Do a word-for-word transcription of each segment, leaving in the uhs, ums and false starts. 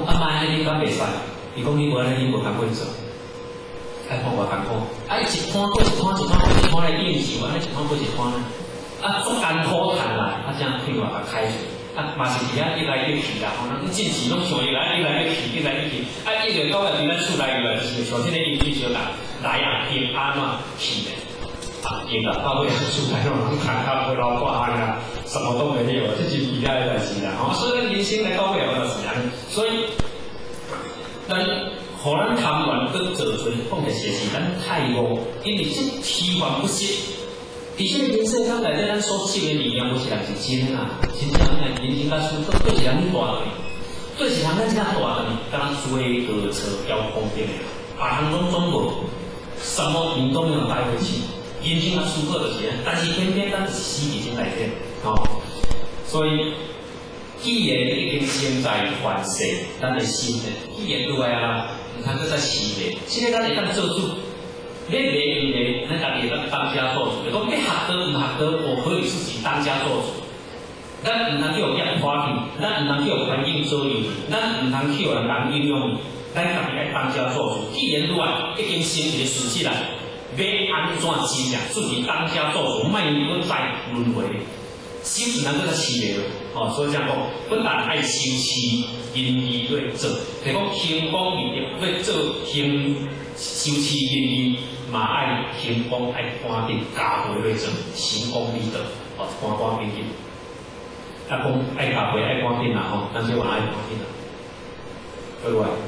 啊妈，你敢袂使？伊讲你无安尼，你无工课做，爱看我艰苦。啊，伊一摊过一摊，一摊过一摊来应酬，安尼一摊过一摊呢，啊，足艰苦赚啦，啊，这样屁股甲开出。啊，嘛是伫遐一来一去啦，吼，咱进前拢像一来一来一去，一来一去，啊，一直到来伫咱厝内个，就是像这个应酬就来来啊，平安嘛去的，啊，应啊，到尾厝内拢看看不老挂安啦，什么都没有，这是比较的代志啦，吼，所以咱人生来到尾就是安尼，所以咱互咱贪玩跟做做放在学习，咱太过，因为这提防不息。伫这个人世间内底，咱所受的力量，不是人是真啊，真正咱人生甲输，对一人去大个，对一人咱这样大个，敢若追恶车要风边的，别人拢总无，什么运动都带回去，人生甲输过就是，但是偏偏咱是死伫这内底，吼、哦，所以既然已经身在凡世，咱的心呢，既然落来啊，唔通搁再试咧，现在咱会当做主。你袂因为咱家己当当家做主，就讲要学得唔学得，我可以自己当家做主。咱唔通去互业花去，咱唔通去互环境左右，咱唔通去互人应用，咱家己爱当家做主。既然愈来已经成一个事实啦，要安怎真正自己当家做主，莫要再轮回，心唔能够再饲咧。哦，所以这样讲，不但爱修持，因义对做，就讲行功义德要做行修持因义。嘛爱行功爱观点加倍来做，行功立德，哦，观观点点。啊，讲爱加倍爱观点啦，吼，咱就话爱观点啦。各位，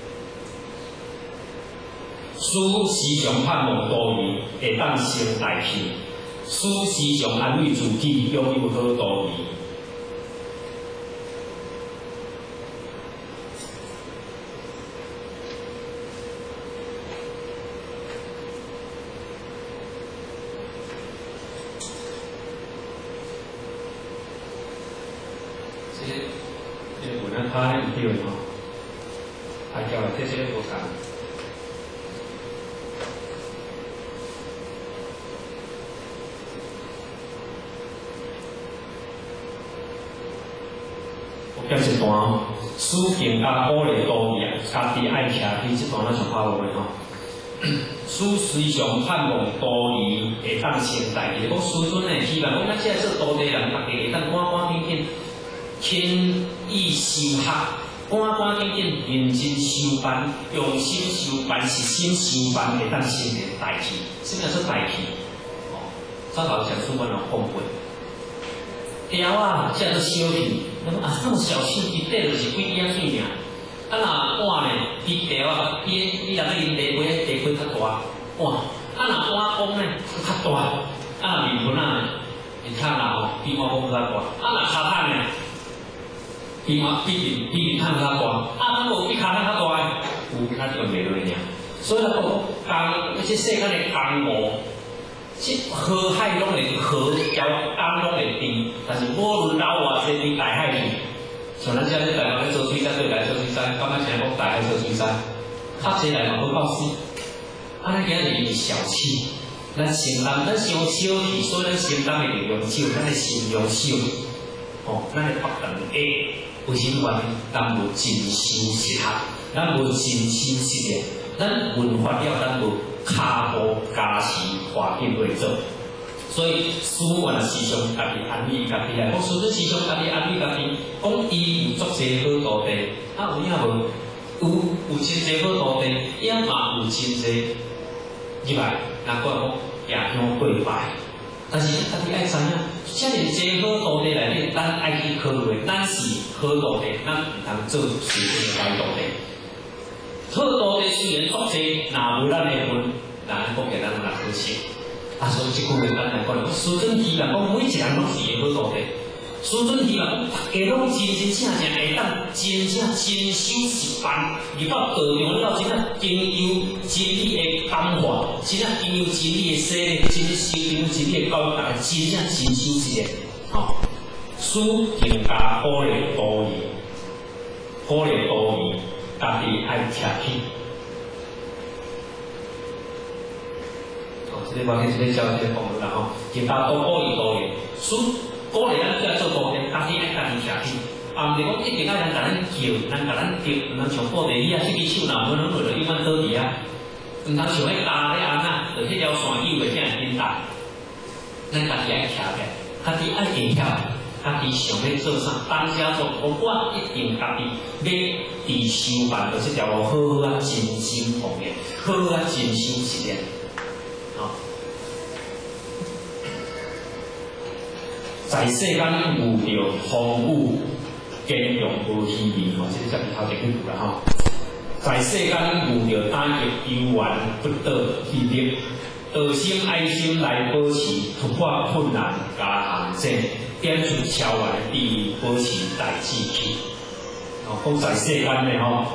书时常盼望多义，会当成大器；书时常安慰自己，拥有好多义。他咧唔对吼，还叫来这些无共。我讲一段，书评甲鼓励多义啊，家己爱徛起这段咱上好话吼。书时常盼望多义会当成大义，讲师尊诶希望讲咱现在做道地人，大家会当赶赶紧紧。轻易修学，赶赶紧紧认真修办，用心修办，实心修办，会当成个大器。什么叫做大器？哦，早头上书本有讲过，条啊，叫做小器。那么啊，那么小器一底就是几点水尔。啊，若碗呢，比条啊，比你若咧啉茶杯，茶杯较大碗。啊，若碗公呢，较大。啊，若面盆啊，面汤啊，吼，比碗公较大。啊，若骹桶呢？比我比比比看较大，啊，咱无比骹较大，有比较就袂落尔。所以讲工，即世间的工务，即河海拢会河交工拢会低，但是无论老偌济对大海去，像咱遮咧台湾咧做水产，对来做水产，感觉成讲大海做水产，较济来嘛好到死。啊，咱今日是小气，咱承担，咱伤小气，所以咱承担的力量少，咱的信用少，哦，咱的北长下。为什么咱无真修实学，咱无真修实练，咱文化了，咱无骹步加持环境来做。所以书原时常家己安慰家己啊，讲书时常家己安慰家己，讲伊有足侪好道地，啊有影无？有有真侪好道地，也嘛有真侪入来，难怪讲夜香跪拜。但是家己爱知影，遮尔济好道地内底，咱爱去考虑，咱是好道地，咱唔通做随便的歹道地。好道地虽然足济，若无咱的份，咱国家咱若好势。啊，所以即句话咱来讲，师尊希望讲每一人拢是个好道地。师尊希望讲大家拢真真正正会当真正真修实办，入到道场了，真正经由真理的感化，真正经由真理的洗礼，真正修经真理的教育，大家真正真修实的。吼，书评加鼓励多义，鼓励多义，家己爱吃起。哦，这个我今天教一些讲了吼，评加多鼓励多义，书。鼓励咱要做多点，家己爱家己吃起， 啊，毋是讲一定要人甲咱叫，人甲咱叫，毋通像布袋戏啊，一支手若无能落着，永远倒伫啊，毋通像迄搭咧安那，着迄条线以为遐紧搭，咱家己爱徛起，家己爱会晓。 家己想要做啥，当家做，我一定家己要伫修办着这条路，好好啊，真心奉献，好好啊，真修实练。哦，在世间遇着风雨，坚强无虚伪，吼，这是头一句句啦吼。在世间遇着打击，犹原不得气力，道心爱心来保持，突破困难加限制。 点出超越的第一，保持大志气。哦，讲在世间的吼，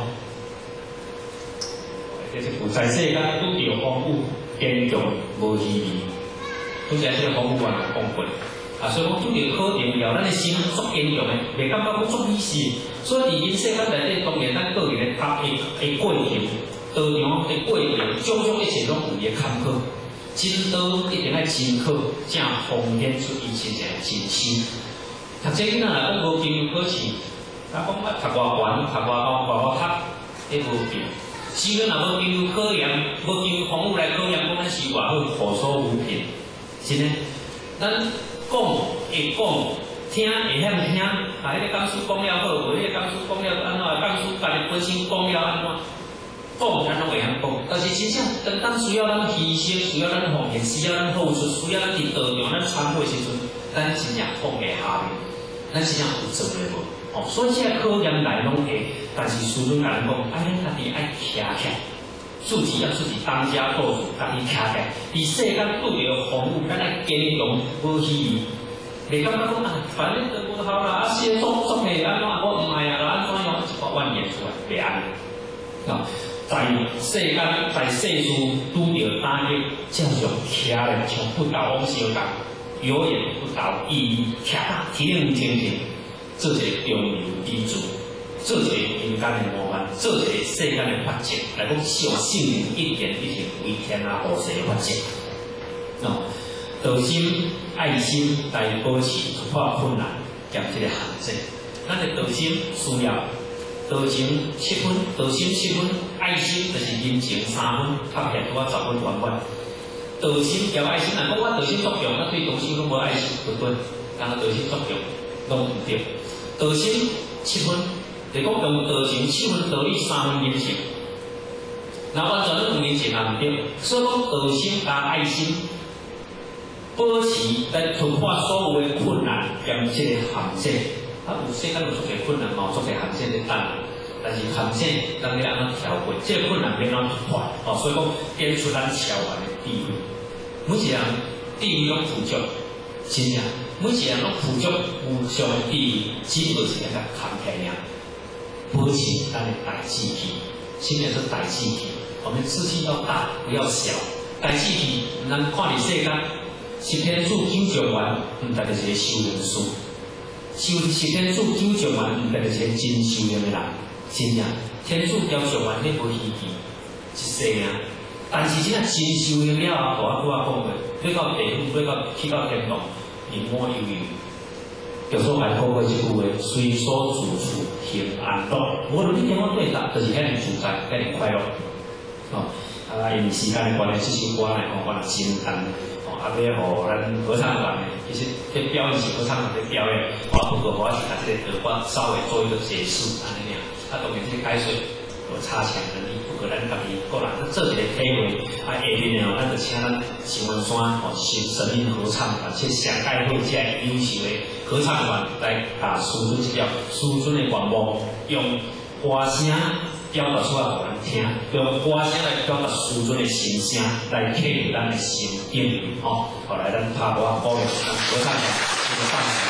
这是在世间拄着风雨，坚强无虚伪。拄则这个风雨我也讲过，啊，所以讲拄着考验了，咱的心足坚强的，袂感觉讲足意思。所以伫人世间内底，当然咱个人的搭的的过程，道场的过程，种种一切拢有伊的坎坷。 真道一定爱真考，才奉献出伊真正真心。读这囡仔来讲无经由考试，啊讲啊读偌悬，读偌高，偌好读，迄无变。只要若无经由考验，无经由风雨来考验，讲咱是偌好，无所无凭。真诶，咱讲会讲，听会晓听，啊，迄个讲师讲了好，无迄个讲师讲了安怎？讲师家己本身讲了安怎？ 讲咱拢会晓讲，但是真正当当需要咱牺牲、需要咱奉献、需要咱付出、需要咱伫道场咱传播的时阵，咱真正讲袂下面，咱真正有做袂无？哦，所以这个考验来拢会，但是师尊甲咱讲，爱咱家己爱徛起，自己要自己当家做主，家己徛起。伫世间拄着风雨，咱爱坚强，无虚伪，袂感觉讲啊，反正都无效啦，啊，写作作的安怎我唔爱啊，安怎样一个怨言出来，袂安尼，啊。 在世间，在世事拄着打击，正常徛咧像不倒翁相共，有眼不倒，伊徛得体能精神，做一个中流砥柱，做一个人间的模范，做一个世间的发展。来讲，上性命一点一点为天下后世的发展。哦，道心、爱心来保持突破困难，兼这个限制。咱的道心需要。 道情七分，道心七分，爱心就是人情三分，合起来拄啊十分完满。道心交爱心，若讲我道心作用，我对东西拢无爱心，不对，但是道心作用拢唔对。道心七分，就讲用道情七分，道理三分人情。那完全拢用人情也唔对，所以讲道心加爱心，保持来突破所有的困难兼这个限制。 啊，有世间有足个困难，嘛有足个限制咧等，但是限制咱要安怎调过？这个困难要安怎突破？哦，所以讲点出咱超越的智慧。每一个人智慧拢富足，真正每一个人拢富足无上智慧，只不过是一个坎坷尔。保持咱的大志气，什么叫做大志气？我们志气要大，不要小。大志气，咱看伫世间，是天主九丈原，毋代表是个修行师。 修是天主九丈原，毋代表是个真修炼的人，真正天主雕上原你无稀奇，一世命。但是真正真修炼了后，我拄仔讲过，要到地府，要到去到天堂，人满悠悠。有时候还透过这句话，随所住处平安乐。无论你点我对答，就是遐尼自在，遐尼快乐。哦，啊，因为时间的关系，这首歌呢，吼，我也真淡。 啊，要互咱合唱团的，其实这表演是合唱团在表演，我不过我是把这个我稍微做一个解释，安尼样。啊，当然这个解说有差强人意，不过咱家己个人做一个体会。啊，下面呢，咱就请咱新文山哦神神明合唱团，去上介好这优秀的合唱团来甲师尊这条师尊的愿望，用歌声。 表达出来互咱听，用歌声来表达师尊的心声，来启发咱的心境，吼、哦。后来咱拍歌鼓励咱合唱团，这个放。